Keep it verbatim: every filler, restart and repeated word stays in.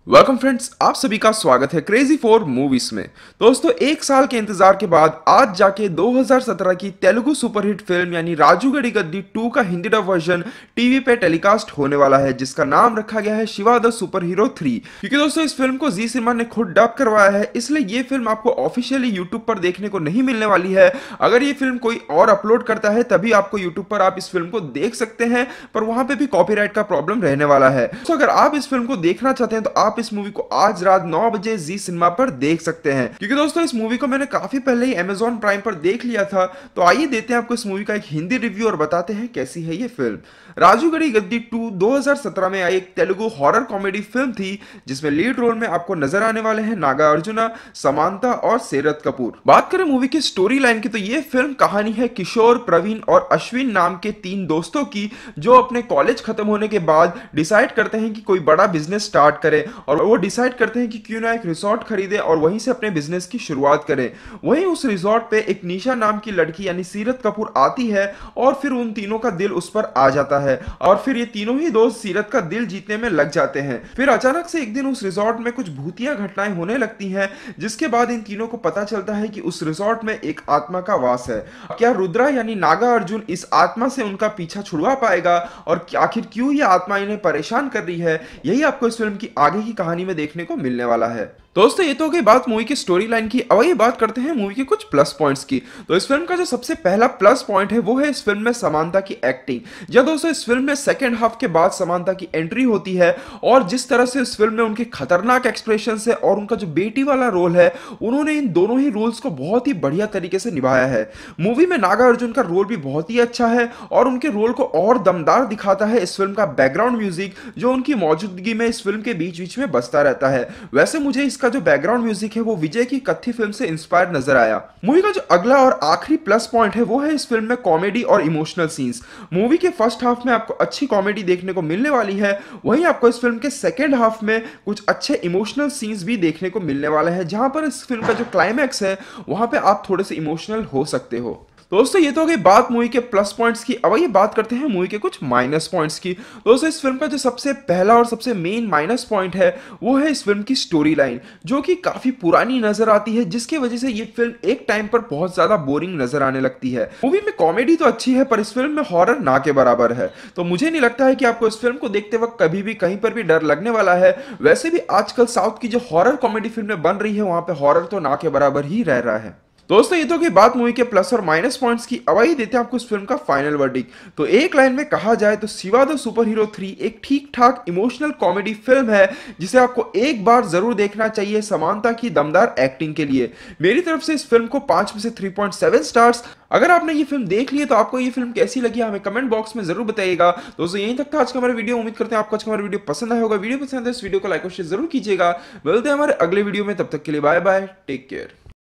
Welcome friends, आप सभी का स्वागत है क्रेजी फॉर मूवीज में। दोस्तों, एक साल के इंतजार के बाद आज जाके दो हज़ार सत्रह की तेलुगु सुपरहिट फिल्म यानी राजू गडी गद्दी टू का हिंदी डब वर्जन टीवी पे टेलीकास्ट होने वाला है, जिसका नाम रखा गया है Shiva the super hero three. क्योंकि दोस्तों इस फिल्म को जी सिनेमा ने खुद डब करवाया है, इसलिए ये फिल्म आपको ऑफिशियली यूट्यूब पर देखने को नहीं मिलने वाली है। अगर ये फिल्म कोई और अपलोड करता है तभी आपको यूट्यूब पर आप इस फिल्म को देख सकते हैं, पर वहां पे भी कॉपीराइट का प्रॉब्लम रहने वाला है। तो अगर आप इस फिल्म को देखना चाहते हैं तो आप इस मूवी को आज रात नौ बजे जी सिनेमा पर देख सकते हैं। क्योंकि दोस्तों इस मूवी को मैंने काफी पहले ही अमेजॉन प्राइम पर देख लिया था, तो आइए देते हैं आपको इस मूवी का एक हिंदी रिव्यू और बताते हैं कैसी है ये फिल्म। राजू गडी गद्दी टू दो हज़ार सत्रह में आई एक तेलुगु हॉरर कॉमेडी फिल्म थी, जिसमें लीड रोल में आपको नजर आने वाले हैं नागा अर्जुना, समांता और सेरत कपूर। बात करें मूवी की स्टोरी लाइन की, तो ये फिल्म कहानी है किशोर, प्रवीण और अश्विन नाम के तीन दोस्तों की, जो अपने कॉलेज खत्म होने के बाद डिसाइड करते हैं कि कोई बड़ा बिजनेस स्टार्ट करें, और वो डिसाइड करते हैं कि क्यों ना एक रिसोर्ट खरीदे और वहीं से अपने बिजनेस की शुरुआत करें। वहीं उस रिसोर्ट पे एक निशा नाम की लड़की यानी सीरत कपूर आती है, और फिर उन तीनों का दिल उस पर आ जाता है, और फिर ये तीनों ही दोस्त सीरत का दिल जीतने में लग जाते हैं। फिर अचानक से एक दिन उस रिसोर्ट में कुछ भूतिया घटनाएं होने लगती हैं, जिसके बाद इन तीनों को पता चलता है कि उस रिसोर्ट में एक आत्मा का वास है। क्या रुद्रा यानी नागा अर्जुन इस आत्मा से उनका पीछा छुड़वा पाएगा, और आखिर क्यों ये आत्मा इन्हें परेशान कर रही है, यही आपको इस फिल्म की आगे की कहानी में देखने को मिलने वाला है। दोस्तों, ये तो हो गई बात मूवी की स्टोरी लाइन की। अब ये बात करते हैं मूवी के कुछ प्लस पॉइंट्स की। तो इस फिल्म का जो सबसे पहला प्लस पॉइंट है वो है इस फिल्म में समांता की एक्टिंग। जब दोस्तों इस फिल्म में सेकंड हाफ के बाद समांता की एंट्री होती है, और जिस तरह से इस फिल्म में उनके खतरनाक एक्सप्रेशन है और उनका जो बेटी वाला रोल है, उन्होंने इन दोनों ही रोल्स को बहुत ही बढ़िया तरीके से निभाया है। मूवी में नागा अर्जुन का रोल भी बहुत ही अच्छा है, और उनके रोल को और दमदार दिखाता है इस फिल्म का बैकग्राउंड म्यूजिक, जो उनकी मौजूदगी में इस फिल्म के बीच बीच में बजता रहता है। वैसे मुझे इसका जो बैकग्राउंड म्यूजिक है वो विजय की कत्थी फिल्म से इंस्पायर नजर आया। मूवी का जो अगला और आखिरी प्लस पॉइंट है वो है इस फिल्म में कॉमेडी और इमोशनल सीन्स। मूवी के फर्स्ट हाफ में आपको अच्छी कॉमेडी देखने को मिलने वाली है, वहीं आपको इस फिल्म के सेकेंड हाफ में कुछ अच्छे इमोशनल सीन्स भी देखने को मिलने वाले हैं, जहां पर इस फिल्म का जो क्लाइमैक्स है वहां पे आप थोड़े से इमोशनल हो सकते हो। दोस्तों, ये तो हो गई बात मूवी के प्लस पॉइंट्स की। अब ये बात करते हैं मूवी के कुछ माइनस पॉइंट्स की। दोस्तों, इस फिल्म का जो सबसे पहला और सबसे मेन माइनस पॉइंट है वो है इस फिल्म की स्टोरी लाइन, जो कि काफी पुरानी नजर आती है, जिसकी वजह से ये फिल्म एक टाइम पर बहुत ज्यादा बोरिंग नजर आने लगती है। मूवी में कॉमेडी तो अच्छी है, पर इस फिल्म में हॉरर ना के बराबर है। तो मुझे नहीं लगता है कि आपको इस फिल्म को देखते वक्त कभी भी कहीं पर भी डर लगने वाला है। वैसे भी आजकल साउथ की जो हॉरर कॉमेडी फिल्में बन रही है, वहां पे हॉरर तो ना के बराबर ही रह रहा है। दोस्तों, ये तो की बात मूवी के प्लस और माइनस पॉइंट्स की। अब आइए देते हैं आपको इस फिल्म का फाइनल वर्डिक्ट। तो एक लाइन में कहा जाए तो Shiva the super hero three एक ठीक ठाक इमोशनल कॉमेडी फिल्म है, जिसे आपको एक बार जरूर देखना चाहिए समांता की दमदार एक्टिंग के लिए। मेरी तरफ से इस फिल्म को पांच में से थ्री पॉइंट सेवन स्टार्स। अगर आपने ये फिल्म देख ली है तो आपको ये फिल्म कैसी लगी हमें कमेंट बॉक्स में जरूर बताइएगा। दोस्तों, यहीं तक था आज का हमारा वीडियो। उम्मीद करते हैं आपको आज का हमारा वीडियो पसंद आया होगा। वीडियो पसंद है इस वीडियो को लाइक और शेयर जरूर कीजिएगा। मिलते हैं हमारे अगले वीडियो में, तब तक के लिए बाय बाय, टेक केयर।